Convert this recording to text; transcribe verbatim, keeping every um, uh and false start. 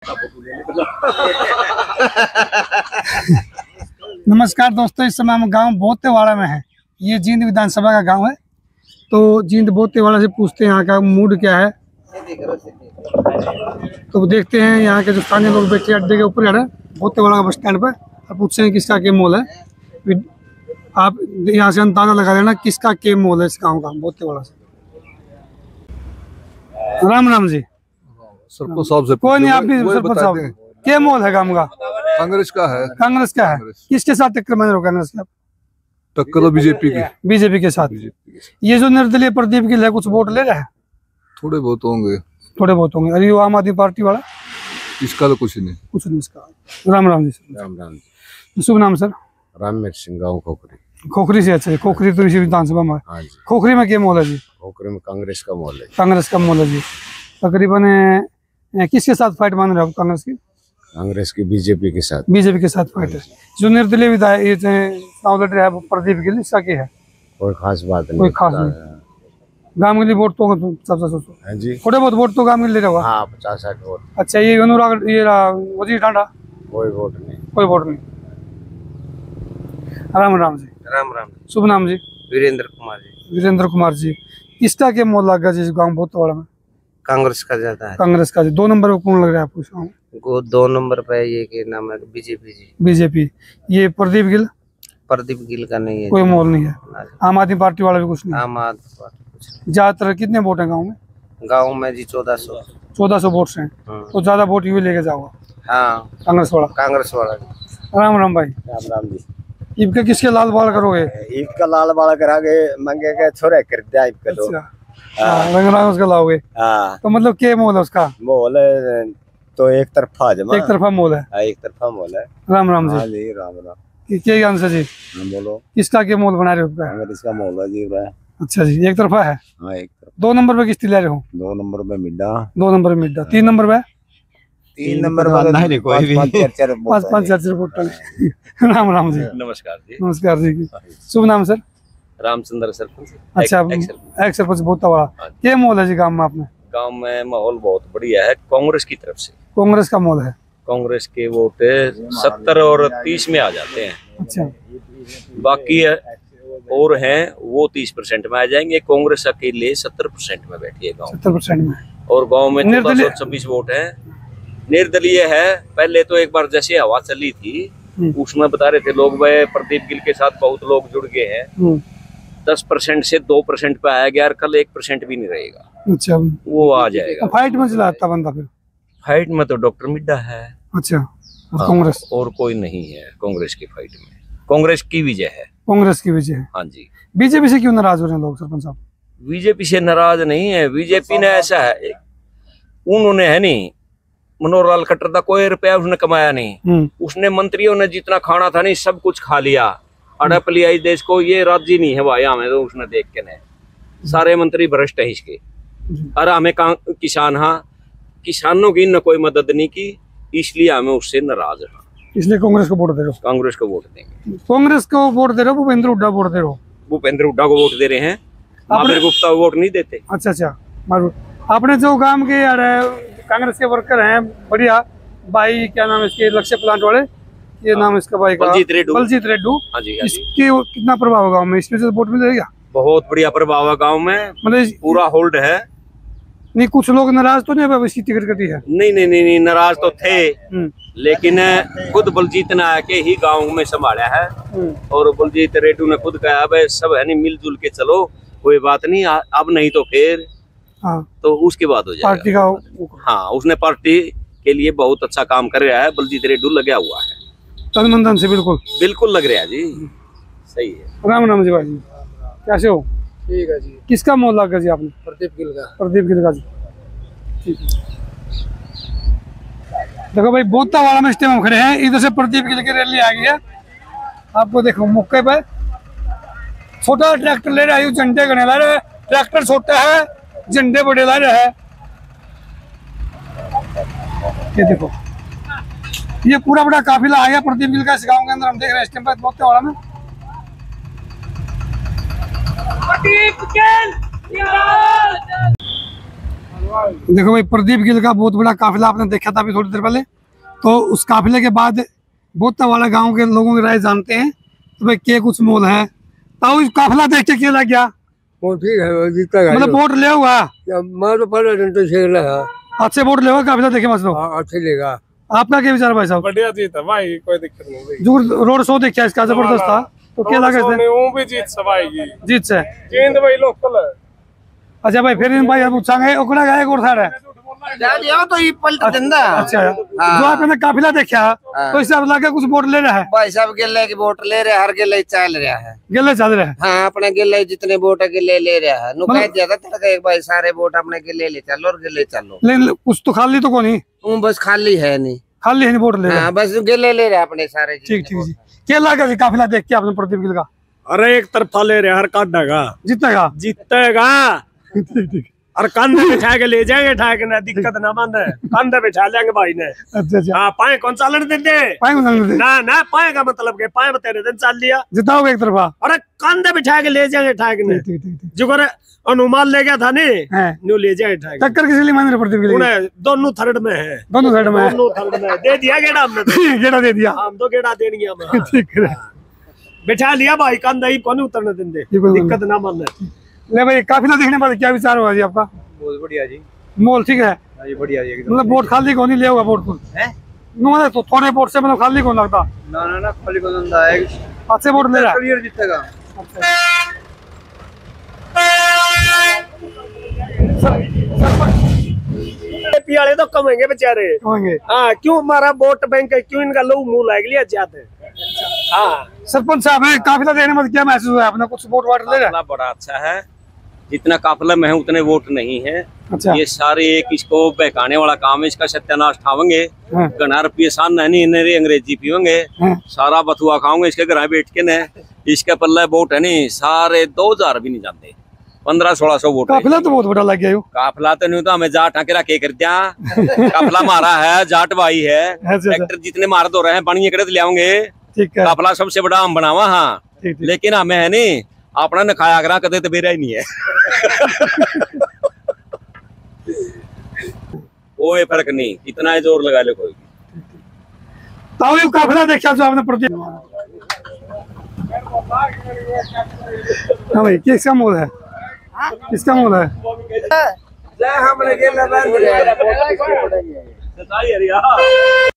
नमस्कार दोस्तों, इस समय हम गांव बोतेवाड़ा में हैं। ये जींद विधानसभा का गांव है। तो जींद बोतेवाड़ा से पूछते हैं यहाँ का मूड क्या है। तो देखते हैं यहाँ के जो स्थानीय लोग बैठे अड्डे के ऊपर है बोतेवाड़ा का बस स्टैंड पर, और पूछते हैं किसका क्या मोल है। आप यहाँ से अंदाजा लगा लेना किसका क्या मोल है इस गाँव का, बोतेवाड़ा से। राम राम जी। सरपंच साहब से कोई नहीं, आप भी सरपंच साहब, क्या मोल है गाँव का? कांग्रेस का है। कांग्रेस का है। किसके साथ टक्कर मार रहे हो कांग्रेस के? टक्कर तो बीजेपी की बीजेपी के साथ। ये जो निर्दलीय प्रदीप गिल है, कुछ वोट ले रहा है? थोड़े बहुत होंगे। थोड़े बहुत होंगे। अरे वो आम आदमी पार्टी वाला? इसका तो कुछ नहीं। कुछ नहीं इसका। राम राम जी। राम राम जी। शुभ नाम सर? राममेर सिंह, गाँव खोखरी। खोखरी से? अच्छा, खोखरी तो इसी विधानसभा में। हाँ जी। खोखरी में क्या मोल है जी? खोखरी में कांग्रेस का मोल है। कांग्रेस का मोल है जी। तकरीबन किसके साथ फाइट मान रहे हो कांग्रेस की? कांग्रेस की बीजेपी के साथ। बीजेपी के साथ फाइट है। जो निर्दलीय विधायक चुनाव लड़ रहा है प्रदीप गिल, इसका क्या है? कोई खास बात नहीं। कोई खास नहीं। गांव के लिए वोट तो सबसे सोचो। हाँ जी। थोड़े बहुत वोट तो गांव के लिए रहा। हाँ, पचास साठ वोट। अच्छा, ये अनुराग, ये वजीर टांडा? कोई वोट नहीं। कोई वोट नहीं। राम राम जी। राम राम। शुभ नाम जी? वीरेंद्र कुमार जी। वीरेंद्र कुमार जी। किसका क्या मोल लगा जिस गाँव बोतेवाड़ा में? कांग्रेस का ज्यादा है। कांग्रेस का जी। दो नंबर पे कौन लग रहा है आपको? वो दो नंबर पे ये के नाम है बीजेपी जी। बीजेपी। ये प्रदीप गिल? प्रदीप गिल का नहीं है। कोई मोल नहीं है। आम आदमी पार्टी वाला भी कुछ नहीं? आम आदमी पार्टी कुछ नहीं। ज्यादातर कितने वोट है गाँव में? गाँव में जी चौदह सौ। चौदह सौ वोट हैं। तो ज्यादा वोट ये लेके जाओगा? हाँ, कांग्रेस वाला। कांग्रेस वाला। राम राम भाई। राम राम जी। ईद के किसके लाल बाल करोगे? ईद का लाल बाल करागे, मंगे के छोरे कर दिया ईद का। तो रंग रंग उसका लाओगे? हाँ। तो मतलब क्या मोल है उसका? मोल तो एक तरफा जमा। एक तरफा मोल है। हाँ, एक तरफा मोल है। राम राम जी। हाँ जी, राम राम। क्या आंसर जी? बोलो। किसका क्या मोल बना रहे हो? कांग्रेस का मोल है जी। अच्छा जी, एक तरफा है। हाँ, एक तरफ। दो नंबर पे किस्ती ले रहे हो? दो नंबर पे मिड्डा। दो नंबर पे मिड्डा। तीन नंबर पे? तीन नंबर नहीं, कोई भी। पाँच पाँच चार चार। राम राम जी। नमस्कार जी। नमस्कार जी। शुभ नाम सर? रामचंद्र सरपंच। अच्छा, एक्स सरपंच बोतेवाड़ा। क्या मोल है जी गाँव में आपने? गाँव में माहौल बहुत बढ़िया है कांग्रेस की तरफ से। कांग्रेस का मोल है। कांग्रेस के वोट सत्तर और तीस में आ जाते हैं। अच्छा। बाकी और हैं वो तीस परसेंट में आ जाएंगे। कांग्रेस अकेले सत्तर परसेंट में बैठी है गाँव। सत्तर परसेंट में। और गाँव में चौदह सौ छब्बीस वोट है। निर्दलीय है। पहले तो एक बार जैसे हवा चली थी उसमें बता रहे थे लोग, वह प्रदीप गिल के साथ बहुत लोग जुड़ गए हैं। दस परसेंट से दो परसेंट पे आया गया, कल एक परसेंट भी नहीं रहेगा। अच्छा, वो आ जाएगा। फाइट में चला आता बंदा फिर? फाइट में तो डॉक्टर मिड्डा है। अच्छा। और कांग्रेस? और कोई नहीं है कांग्रेस की फाइट में। कांग्रेस की विजय है। कांग्रेस की विजय है। हाँ जी। बीजेपी से क्यों नाराज हो रहे हैं लोग सरपंच साहब? बीजेपी से नाराज नहीं है। बीजेपी ने ऐसा है, उन्होंने है नहीं, मनोहर लाल खट्टर का कोई रुपया उसने कमाया नहीं। उसने मंत्रियों ने जितना खाना था नहीं सब कुछ खा लिया, अड़प लिया इस देश को। ये राज्य नहीं है भाई हमें तो उसने देख के ने सारे मंत्री भ्रष्ट है इसके। अरे हमें किसान, हाँ किसानों की न कोई मदद नहीं की, इसलिए हमें उससे नाराज है। इसलिए कांग्रेस को वोट दे रहे हो? कांग्रेस को वोट देंगे। कांग्रेस को वोट दे रहे हो? भूपेंद्र हुड्डा वोट दे रहे हो? भूपेंद्र हुड्डा को वोट दे रहे हैं। महावीर गुप्ता वोट नहीं देते। अच्छा अच्छा। आपने जो गांव के यार कांग्रेस के वर्कर हैं बढ़िया भाई, क्या नाम है इसके, लक्ष्य प्लांट वाले, ये नाम इसका भाई का बलजीत रेड्डू। बलजीत रेड्डू। हाँ जी। इसके कितना प्रभाव है गाँव में? इसमें से वोट मिल जाएगा? बहुत बढ़िया प्रभाव है गाँव में। मतलब पूरा होल्ड है। नहीं, कुछ लोग नाराज तो नहीं है इसकी टिकट कटी है? नहीं नहीं नहीं, नहीं नाराज तो थे, लेकिन खुद बलजीत ने आके ही गांव में संभाला है। और बलजीत रेड्डू ने खुद कहा भाई सब है नहीं मिलजुल के चलो, कोई बात नहीं, अब नहीं तो फिर। हाँ। तो उसके बाद हो जाएगा पार्टी का। हाँ, उसने पार्टी के लिए बहुत अच्छा काम कर रहा है। बलजीत रेड्डू लगा हुआ है तन मन धन से। बिल्कुल बिल्कुल लग रहा है जी। सही है। राम राम जी भाई जी, कैसे हो? ठीक है जी। किसका मोल लगा जी आपने? प्रदीप गिल का। प्रदीप गिल का जी। ठीक है। देखो भाई, बोतेवाड़ा में इस टाइम हम खड़े हैं, इधर से प्रदीप गिल की रैली आ गई है। आपको देखो मौके पे छोटा ट्रैक्टर ले रहा है, झंडे गणे ला रहा है। ट्रैक्टर छोटा है, झंडे बड़े ला रहा है। ये देखो, ये पूरा बड़ा काफिला आ गया प्रदीप गिल का इस गांव के अंदर। हम देख रहे हैं इस टाइम पे बोतेवाड़ा में। देखो भाई, प्रदीप गिल का बहुत बड़ा काफिला आपने देखा था अभी थोड़ी देर पहले। तो उस काफिले के बाद बहुत वाला गांव के लोगों की राय जानते हैं तो भाई क्या कुछ मोल है। तो इस काफिला देख के क्या लग गया? वो ठीक है, जीतता है मतलब वोट ले हुआ मैं तो पहले दिन तो शेर है। अच्छे वोट ले हुआ काफिला देखे मतलब। हाँ, अच्छे लेगा। आपका क्या विचार है भाई साहब? बढ़िया जीत है भाई, कोई दिक्कत नहीं भाई। जो रोड शो देखा इसका जबरदस्त था, तो क्या लगा इसमें? वो भी जीत सवाएगी, जीत से जीत भाई लोकल है। अच्छा भाई, फिर इन भाई हम पूछांगे ओकड़ा गाय और सारा तो ये पलट देंदा। अच्छा, जो आपने काफिला देखा तो इससे अब लगा कुछ वोट ले रहा है। भाई साहब गिले की वोट ले रहे, हर गिले चल रहा है, गिले चल रहे हैं। हाँ अपने गिले जितने वोट है गिले ले रहा है। नु कह दिया था तड़का एक भाई सारे वोट अपने गिले ले चलो और गिले चलो। लेकिन कुछ तो खाली तो कौन ही वो बस खाली है नहीं, खाली है नहीं वोट ले रहा है। हाँ बस गिले ले रहे अपने सारे। ठीक ठीक जी। क्या लगा जी काफिला देख के आपने प्रदीप गिल का? अरे एक तरफा ले रहे, हर काटेगा जीतेगा जीतेगा। ठीक ठीक। और कंधे बिठा के ले जाएंगे, ठा के ना दिक्कत ना माने, कंधे बिठा लेंगे भाई ने। अच्छा अच्छा, हाँ पाए कौन चालन देते पाए में ना ना, पाए का मतलब के पाए में तेरे दिन चाल लिया। जिताओगे एक तरफा? अरे कंधे बिठा के ले जाएंगे ठा के ने, ठीक ठीक ठीक। जो करे अनुमान ले गया था नहीं, हैं न्यू ले जाएंगे ठा के। टक्कर किसी लिए मान रहे प्रदीप गिल की? उन्हें दोनों थर्ड में है, दोनों साइड में है। दोनों थर्ड में दे दिया गेड़ा हमने तो। गेड़ा दे दिया। हम तो गेड़ा देनी है। ठीक है, बिठा लिया भाई, कंधा ही कौन उतरने देंगे, बिल्कुल। दिक्कत ना मानने। ले भाई, काफिला देखने बाद क्या विचार हुआ जी आपका? बहुत बढ़िया जी, मोल ठीक है, जी बढ़िया जी एकदम। मतलब वोट खाली कौन ही ले होगा वोट को हैं? मतलब तो थोड़े वोट से मतलब खाली कौन लगता? ना ना ना, खाली को धंधा है, अच्छे वोट ले रहा है। क्लियर जीतेगा। एपी वाले तो कमेंगे बेचारे। होंगे। हाँ क्यों हमारा वोट बैंक है, क्यों इनका लोग मुंह लाग लिया जाते हैं। हाँ सरपंच साहब है, काफिला देखने में क्या महसूस हुआ आपने? कुछ वोट वाट ले रहा है? काफिला बड़ा अच्छा है, जितना काफिला में है उतने वोट नहीं है। अच्छा, ये सारे एक इसको बहकाने वाला काम है, इसका सत्यानाश ठावेंगे। हाँ। घना रुपये सान नहीं इन्हें अंग्रेजी पीवेंगे, हाँ। सारा बथुआ खाओगे इसके घर बैठ के न। इसके पल्ले वोट है नहीं, सारे दो हजार भी नहीं जाते, पंद्रह सोलह सौ वोट है। काफिला तो बहुत बड़ा लग गया यो। काफिला तो नहीं, तो हमें जाट आके रखे कर दिया। काफिला मारा है, जाट भाई है, अच्छा, अच्छा। ट्रैक्टर जितने मार दो रहे हैं पानी एकड़े ले आऊंगे। ठीक है, काफिला सबसे बड़ा हम बनावा। हाँ ठीक ठीक। लेकिन हमें है नहीं, अपना न खाया करा कदे तो बेरा ही नहीं है। कोई फर्क नहीं, इतना ही जोर लगा ले कोई। तो ये काफिला देखा जो आपने प्रदीप। हाँ भाई, किसका मोल है? किसका मोल है? हमने